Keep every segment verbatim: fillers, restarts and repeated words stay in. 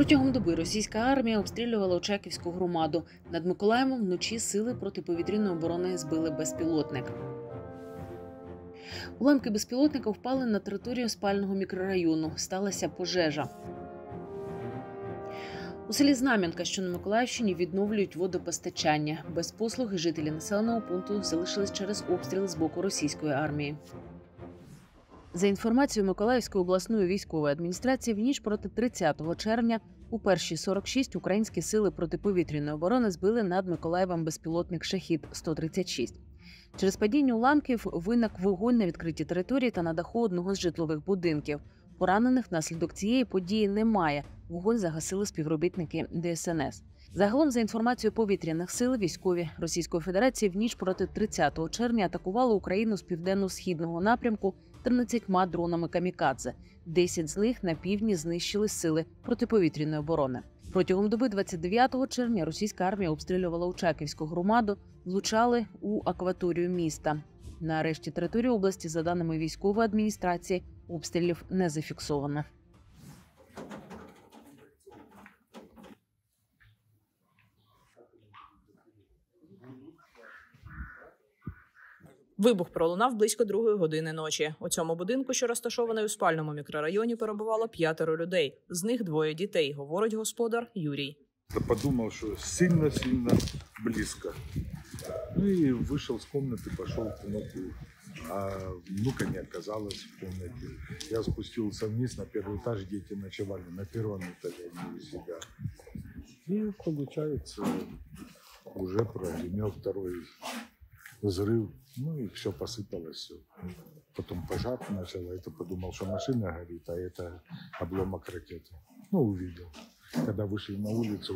Протягом доби російська армія обстрілювала Очаківську громаду. Над Миколаєвом вночі сили протиповітряної оборони збили безпілотник. Уламки безпілотника впали на територію спального мікрорайону. Сталася пожежа. У селі Знам'янка, що на Миколаївщині, відновлюють водопостачання. Без послуги жителі населеного пункту залишились через обстріл з боку російської армії. За інформацією Миколаївської обласної військової адміністрації, в ніч проти тридцятого червня у першій сорок шість українські сили протиповітряної оборони збили над Миколаєвом безпілотник «Шахід сто тридцять шість». Через падіння уламків виник вогонь на відкритій території та на даху одного з житлових будинків. Поранених внаслідок цієї події немає. Вогонь загасили співробітники Де Ес Ен Ес. Загалом, за інформацією повітряних сил, військові Російської Федерації в ніч проти тридцятого червня атакували Україну з південно-східного напрямку тринадцятьма дронами камікадзе. Десять з них на півдні знищили сили протиповітряної оборони. Протягом доби двадцять дев'ятого червня російська армія обстрілювала Очаківську громаду, влучали у акваторію міста. На решті території області, за даними військової адміністрації, обстрілів не зафіксовано. Вибух пролунав близько другої години ночі. У цьому будинку, що розташований у спальному мікрорайоні, перебувало п'ятеро людей. З них двоє дітей, говорить господар Юрій. Подумав, що сильно-сильно близько. Ну і вийшов з кімнати, пішов в кімнату. А внука не оказалось в комнате. Я спустился вниз на первый этаж, дети ночевали на первом этаже у себя. И получается, уже прогремел второй взрыв, ну и все посыпалось. Потом пожар начал, это подумал, что машина горит, а это обломок ракеты. Ну, увидел. Когда вышли на улицу,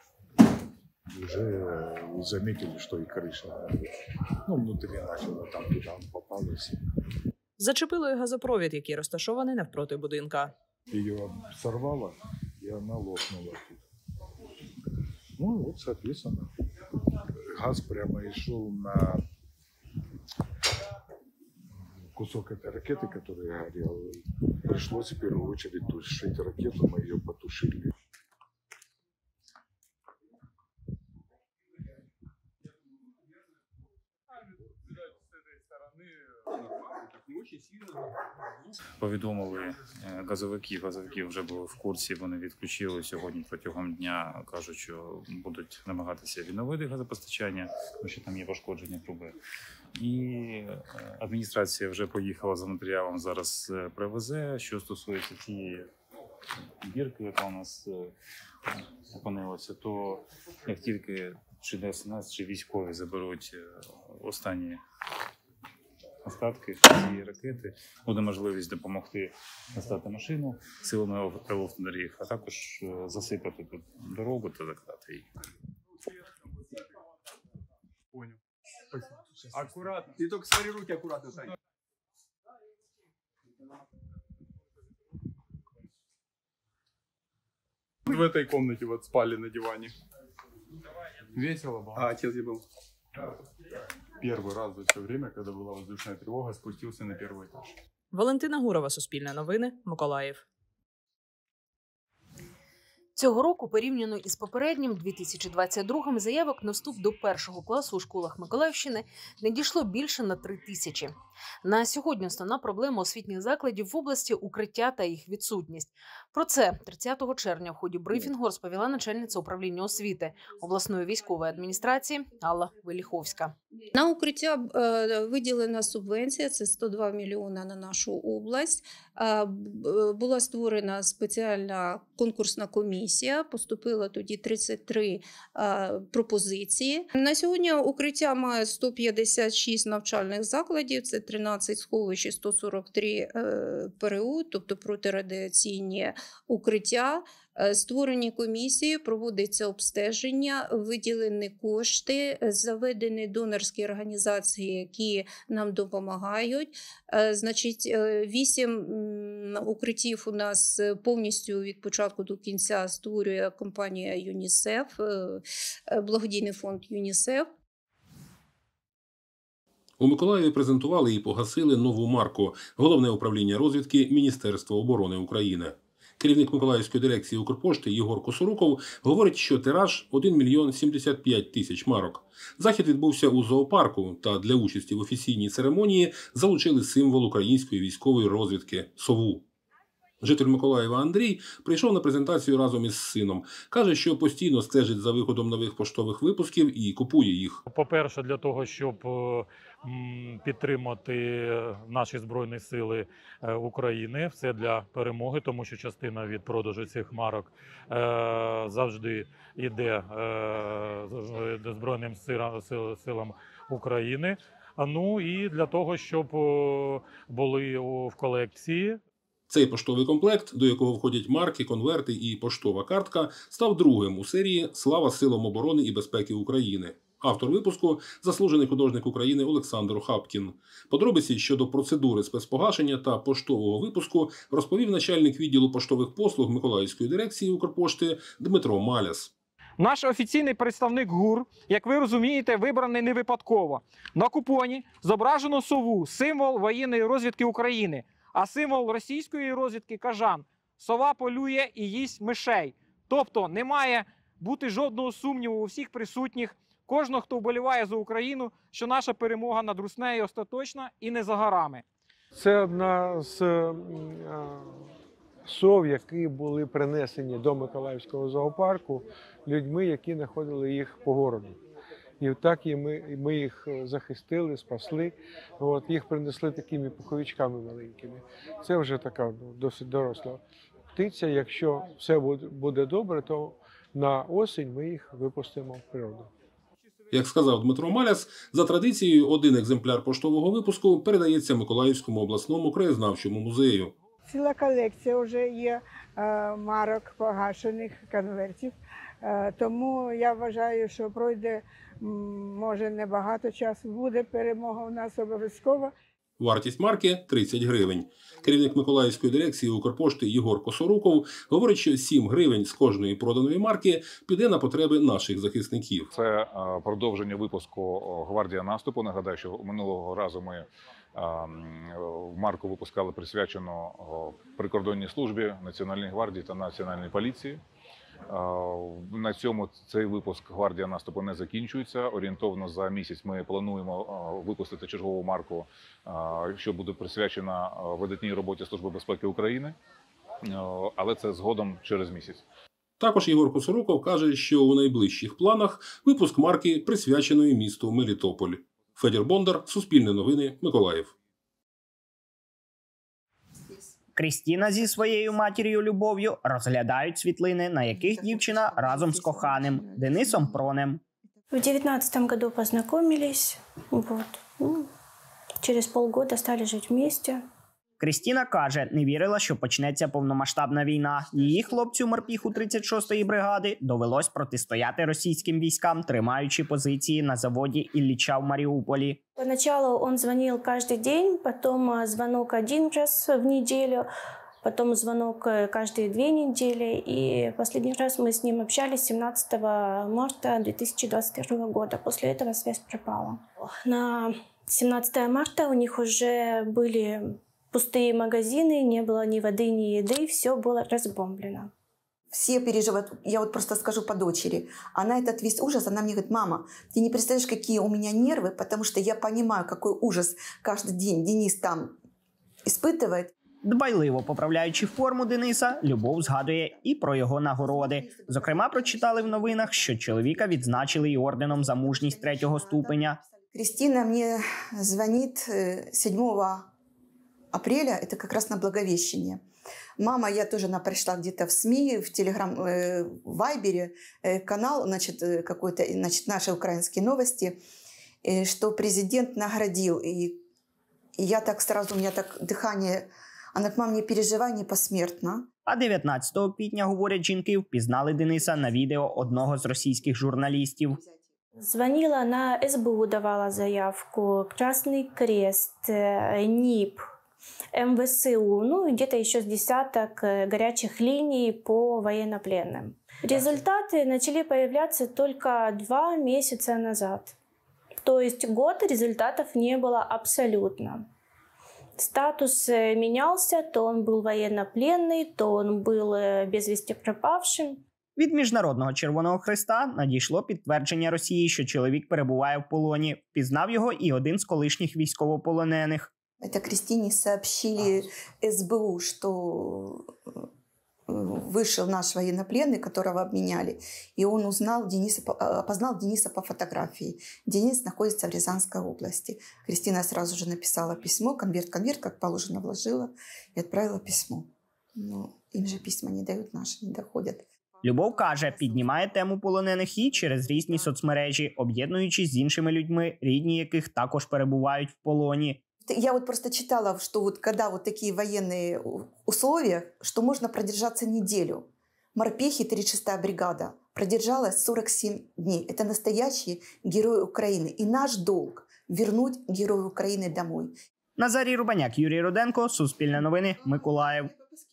уже заметили, что и крыша. Ну, внутри начало, там туда он попалось. Зачепило і газопровід, який розташований навпроти будинка. Ее сорвало, и она лопнула тут. Ну, вот, соответственно, газ прямо и шел на кусок этой ракеты, которая горела. Пришлось в первую очередь тушить ракету, мы ее потушили. Повідомили газовиків, газовики вже були в курсі, вони відключили сьогодні протягом дня, кажуть, що будуть намагатися відновити газопостачання, тому що там є пошкодження труби. І адміністрація вже поїхала за матеріалом, зараз привезе. Що стосується тієї бірки, яка у нас опинилася, то як тільки чи Де Ес Ен Ес, чи військові заберуть останні остатки цієї ракети, буде можливість допомогти достати машину силами електrodоріг, а також засипати тут дорогу та закатати її. Понял. Аккуратно. Ты только смотри, руки аккуратно, Сань. В этой комнате вот спали на диване. Весело было. А отец где был? Первый раз за все время, когда была воздушная тревога, спустился на первый этаж. Валентина Гурова, Суспільне новини, Миколаїв. Цього року, порівняно із попереднім, дві тисячі двадцять другим, заявок на вступ до першого класу у школах Миколаївщини надійшло більше на три тисячі. На сьогодні основна проблема освітніх закладів в області – укриття та їх відсутність. Про це тридцятого червня в ході брифінгу розповіла начальниця управління освіти обласної військової адміністрації Алла Веліховська. На укриття виділена субвенція, це сто два мільйони на нашу область. Була створена спеціальна конкурсна комісія, поступило тоді тридцять три пропозиції. На сьогодні укриття має сто п'ятдесят шість навчальних закладів, це тринадцять сховищ і сто сорок три ПРУ, тобто протирадіаційні укриття. Створені комісії, проводиться обстеження, виділені кошти, заведені донорські організації, які нам допомагають. Значить, вісім укриттів у нас повністю від початку до кінця створює компанія ЮНІСЕФ, благодійний фонд ЮНІСЕФ. У Миколаєві презентували і погасили нову марку – Головне управління розвідки Міністерства оборони України. Керівник Миколаївської дирекції Укрпошти Єгор Косоруков говорить, що тираж – один мільйон сімдесят п'ять тисяч марок. Захід відбувся у зоопарку, та для участі в офіційній церемонії залучили символ української військової розвідки – сову. Житель Миколаєва Андрій прийшов на презентацію разом із сином. Каже, що постійно стежить за виходом нових поштових випусків і купує їх. По-перше, для того, щоб підтримати наші Збройні Сили України, все для перемоги, тому що частина від продажу цих марок завжди йде Збройним силам України. Ну і для того, щоб були в колекції. Цей поштовий комплект, до якого входять марки, конверти і поштова картка, став другим у серії «Слава силам оборони і безпеки України». Автор випуску – заслужений художник України Олександр Хапкін. Подробиці щодо процедури спецпогашення та поштового випуску розповів начальник відділу поштових послуг Миколаївської дирекції Укрпошти Дмитро Маляс. Наш офіційний представник ГУР, як ви розумієте, вибраний не випадково. На купоні зображено сову – символ воєнної розвідки України. А символ російської розвідки – кажан. Сова полює і їсть мишей. Тобто не має бути жодного сумніву у всіх присутніх, кожного, хто вболіває за Україну, що наша перемога над Руснею остаточна і не за горами. Це одна з е, сов, які були принесені до Миколаївського зоопарку людьми, які знаходили їх по городу. І так і ми, ми їх захистили, спасли. От, їх принесли такими пуховичками маленькими. Це вже така ну, досить доросла птиця. Якщо все буде добре, то на осінь ми їх випустимо в природу. Як сказав Дмитро Маляс, за традицією один екземпляр поштового випуску передається Миколаївському обласному краєзнавчому музею. Ціла колекція вже є марок погашених конвертів. Тому я вважаю, що пройде, може, небагато часу, буде перемога у нас обов'язково. Вартість марки – тридцять гривень. Керівник Миколаївської дирекції Укрпошти Єгор Косоруков говорить, що сім гривень з кожної проданої марки піде на потреби наших захисників. Це продовження випуску «Гвардія наступу». Нагадаю, що минулого разу ми марку випускали присвячену прикордонній службі, Національній гвардії та Національній поліції. На цьому цей випуск «Гвардія наступу» не закінчується. Орієнтовно за місяць ми плануємо випустити чергову марку, що буде присвячена видатній роботі Служби безпеки України, але це згодом через місяць. Також Єгор Косоруков каже, що у найближчих планах випуск марки, присвяченої місту Мелітополь. Федір Бондар, Суспільне новини, Миколаїв. Крістіна зі своєю матір'ю Любов'ю розглядають світлини, на яких дівчина разом з коханим Денисом Пронем. В девятнадцатом году познакомились, вот. Ну, через полгода стали жить вместе. Крістіна каже, не вірила, що почнеться повномасштабна війна. Її хлопцю-морпіху тридцять шостої бригади довелось протистояти російським військам, тримаючи позиції на заводі Ілліча в Маріуполі. Поначалу он звонил каждый день, потом звонок один раз в неделю, потом звонок каждые две недели. И последний раз мы с ним общались семнадцатого марта две тысячи двадцать первого года. После этого связь пропала. На семнадцатое марта у них уже были пустые магазины, не было ни воды, ни еды, все было разбомблено. Все переживают, я вот просто скажу по дочери, она этот весь ужас, она мне говорит: мама, ты не представляешь, какие у меня нервы, потому что я понимаю, какой ужас каждый день Денис там испытывает. Дбайливо поправляючи форму Дениса, Любов згадує і про його нагороди. Зокрема, прочитали в новинах, що чоловіка відзначили і орденом за мужність третього ступеня. Кристина мне звонит седьмого апреля, это как раз на Благовещение. Мама, я тоже она пришла где-то в СМИ, в Телеграм, э, в Вайбере, э, канал, значит, э, какой-то, значит, наши украинские новости, э, что президент наградил. И, и я так сразу, у меня так дыхание, она к маме не переживай, не посмертно. А дев'ятнадцятого квітня, говорять жінки, впізнали Дениса на відео одного з російських журналістів. Звонила на ес бе у, давала заявку, Красный Крест, НИП, эм вэ эс у, ну и где-то еще с десяток горячих линий по военнопленным. Результаты начали появляться только два месяца назад. То есть год результатов не было абсолютно. Статус менялся, то он был военнопленный, то он был без вести пропавшим. Від Міжнародного Червоного Хреста надійшло підтвердження Росії, що чоловік перебуває в полоні. Пізнав його і один з колишніх військовополонених. Это Кристине сообщили эс бэ у, что вышел наш военнопленный, которого обменяли, и он узнал Дениса, опознал Дениса по фотографии. Денис находится в Рязанской области. Кристина сразу же написала письмо, конверт-конверт, как положено, вложила и отправила письмо. Но им же письма не дают, наши не доходят. Любов каже, піднімає тему полонених і через різні соцмережі, об'єднуючись з іншими людьми, рідні яких також перебувають в полоні. Я вот просто читала, что вот когда вот такие военные условия, что можно продержаться неделю. Морпехи, тридцать шестая бригада, продержалась сорок семь дней. Это настоящие герои Украины. И наш долг – вернуть героев Украины домой. Назарій Рубаняк, Юрій Руденко, Суспільне новини, Миколаїв.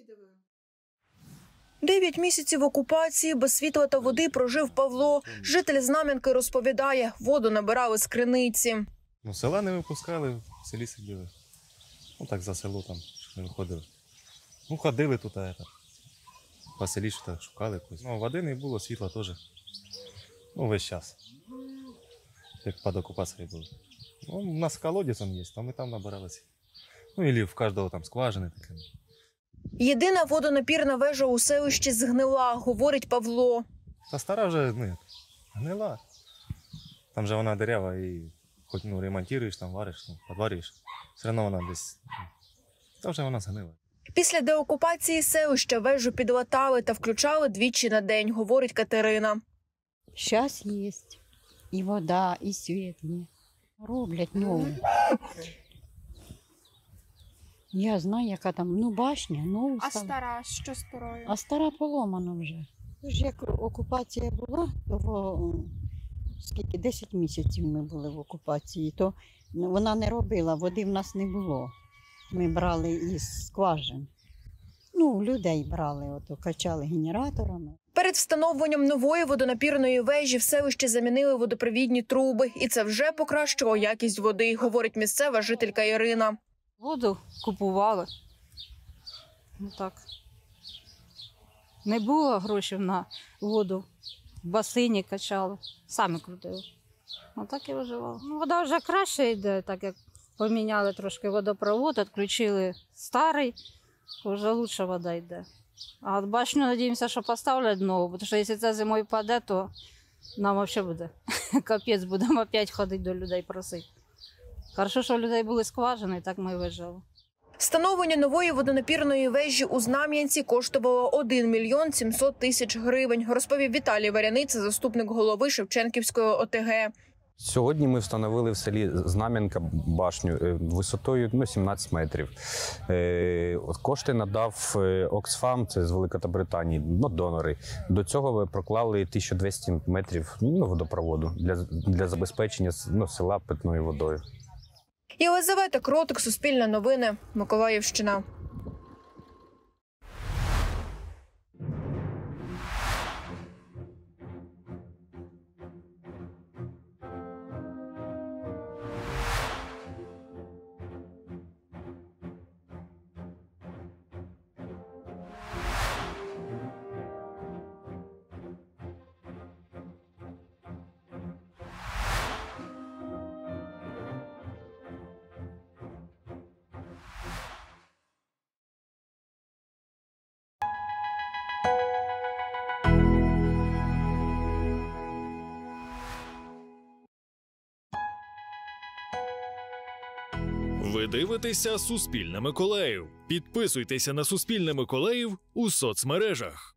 Дев'ять місяців окупації без світла та води прожив Павло. Житель Знам'янки розповідає, воду набирали з криниці. Ну, села не випускали, в селі сиділи. Ну так за село там не виходили. Ну, ходили тут, а это, по селі що шукали якось. Ну, води не було, світла теж. Ну, весь час. Як під окупацією були. Ну, у нас колодязь там є, там ми там набиралися. Ну, або в кожного там скважини таке. Єдина водонапірна вежа у селищі згнила, говорить Павло. Та стара вже не, гнила. Там же вона дерева і хоч ну, ремонтуєш, там вариш, ну, підварюєш. Все одно вона десь, та вже вона згнила. Після деокупації селища вежу підлатали та включали двічі на день, говорить Катерина. Зараз є і вода, і світ є. Роблять нову. Я знаю, яка там, ну, башня, нову А стала. стара, що старою? А стара поломана вже. Тож як окупація була, то скільки, десять місяців ми були в окупації, то вона не робила, води в нас не було. Ми брали із скважин. Ну, людей брали, ото качали генераторами. Перед встановленням нової водонапірної вежі в селищі замінили водопровідні труби. І це вже покращило якість води, говорить місцева жителька Ірина. Воду купували. Ну так. Не було грошей на воду. В басейні качали. Самі крутили. Отак і виживали. Ну, вода вже краще йде, так як поміняли трошки водопровод, відключили старий, вже краще вода йде. А от башню, надіємося, що поставлять нову, тому що якщо це зимою паде, то нам взагалі буде капець, будемо опять ходити до людей просити. Хорошо, що у людей були скважини, так ми і вижили. Встановлення нової водонапірної вежі у Знам'янці коштувало один мільйон сімсот тисяч гривень, розповів Віталій Варяниця, заступник голови Шевченківської о те ге. Сьогодні ми встановили в селі Знам'янка башню висотою ну, сімнадцять метрів. Кошти надав Оксфам, це з Великобританії, ну, донори. До цього проклали тисячу двісті метрів ну, водопроводу для, для забезпечення ну, села питною водою. Єлизавета Кротик, Суспільне новини, Миколаївщина. Ви дивитеся Суспільне Миколаїв. Підписуйтеся на Суспільне Миколаїв у соцмережах.